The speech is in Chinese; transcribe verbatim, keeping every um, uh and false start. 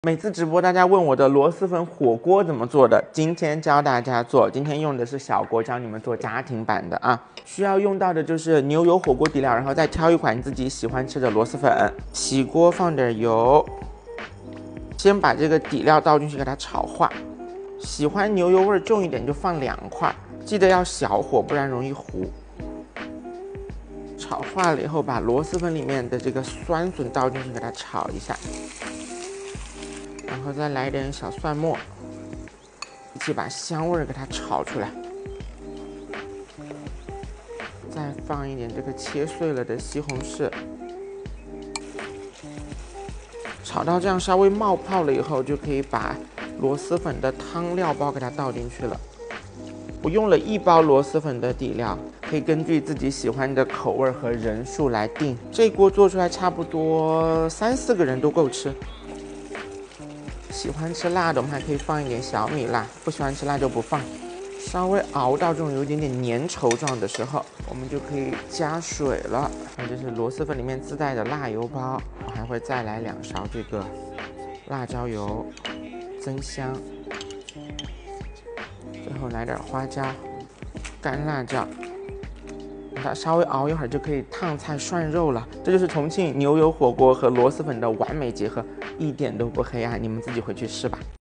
每次直播大家问我的螺蛳粉火锅怎么做的，今天教大家做。今天用的是小锅，教你们做家庭版的啊。需要用到的就是牛油火锅底料，然后再挑一款你自己喜欢吃的螺蛳粉。起锅放点油，先把这个底料倒进去给它炒化。喜欢牛油味重一点就放两块，记得要小火，不然容易糊。炒化了以后，把螺蛳粉里面的这个酸笋倒进去给它炒一下。然后再来点小蒜末，一起把香味给它炒出来。再放一点这个切碎了的西红柿，炒到这样稍微冒泡了以后，就可以把螺蛳粉的汤料包给它倒进去了。我用了一包螺蛳粉的底料，可以根据自己喜欢的口味和人数来定。这锅做出来差不多三四个人都够吃。喜欢吃辣的，我们还可以放一点小米辣；不喜欢吃辣就不放。稍微熬到这种有一点点粘稠状的时候，我们就可以加水了。那这是螺蛳粉里面自带的辣油包，我还会再来两勺这个辣椒油，增香。最后来点花椒、干辣椒。它稍微熬一会儿就可以烫菜涮肉了。这就是重庆牛油火锅和螺蛳粉的完美结合，一点都不黑暗，你们自己回去试吧。